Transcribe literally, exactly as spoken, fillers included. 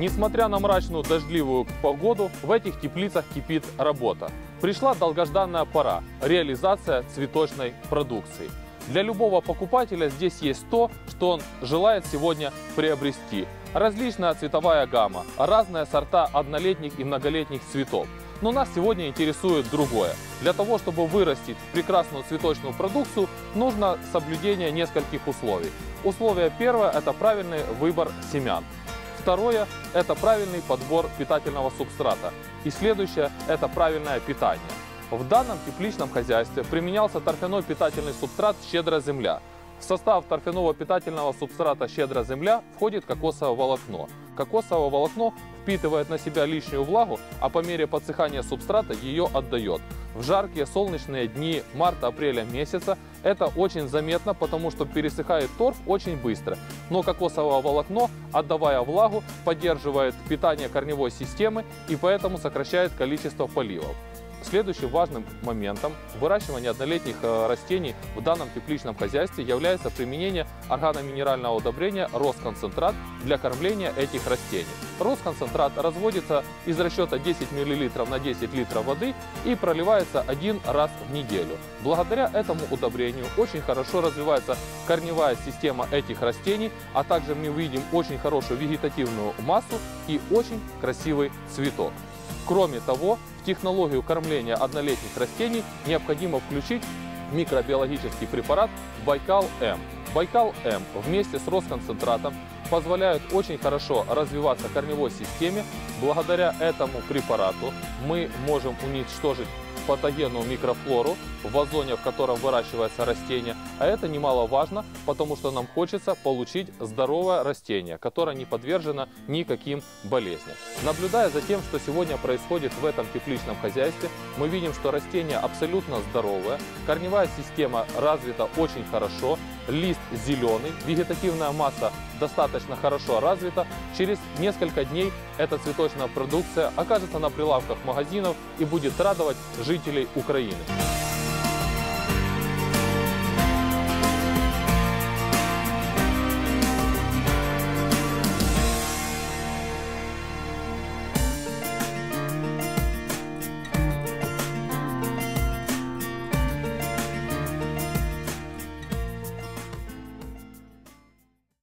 Несмотря на мрачную дождливую погоду, в этих теплицах кипит работа. Пришла долгожданная пора – реализация цветочной продукции. Для любого покупателя здесь есть то, что он желает сегодня приобрести. Различная цветовая гамма, разные сорта однолетних и многолетних цветов. Но нас сегодня интересует другое. Для того, чтобы вырастить прекрасную цветочную продукцию, нужно соблюдение нескольких условий. Условие первое – это правильный выбор семян. Второе – это правильный подбор питательного субстрата. И следующее – это правильное питание. В данном тепличном хозяйстве применялся торфяной питательный субстрат «Щедрая земля». В состав торфяного питательного субстрата «Щедрая земля» входит кокосовое волокно. Кокосовое волокно впитывает на себя лишнюю влагу, а по мере подсыхания субстрата ее отдает. В жаркие солнечные дни марта-апреля месяца это очень заметно, потому что пересыхает торф очень быстро. Но кокосовое волокно, отдавая влагу, поддерживает питание корневой системы и поэтому сокращает количество поливов. Следующим важным моментом выращивания однолетних растений в данном тепличном хозяйстве является применение органоминерального удобрения «Росконцентрат» для кормления этих растений. Росконцентрат разводится из расчета десять миллилитров на десять литров воды и проливается один раз в неделю. Благодаря этому удобрению очень хорошо развивается корневая система этих растений, а также мы видим очень хорошую вегетативную массу и очень красивый цветок. Кроме того, в технологию кормления однолетних растений необходимо включить микробиологический препарат Байкал-М. Байкал-М вместе с Росконцентратом позволяют очень хорошо развиваться корневой системе. Благодаря этому препарату мы можем уничтожить патогенную микрофлору в вазоне, в котором выращивается растение. А это немаловажно, потому что нам хочется получить здоровое растение, которое не подвержено никаким болезням. Наблюдая за тем, что сегодня происходит в этом тепличном хозяйстве, мы видим, что растение абсолютно здоровое, корневая система развита очень хорошо, лист зеленый, вегетативная масса достаточно хорошо развита. Через несколько дней эта цветочная продукция окажется на прилавках магазинов и будет радовать жителей Украины.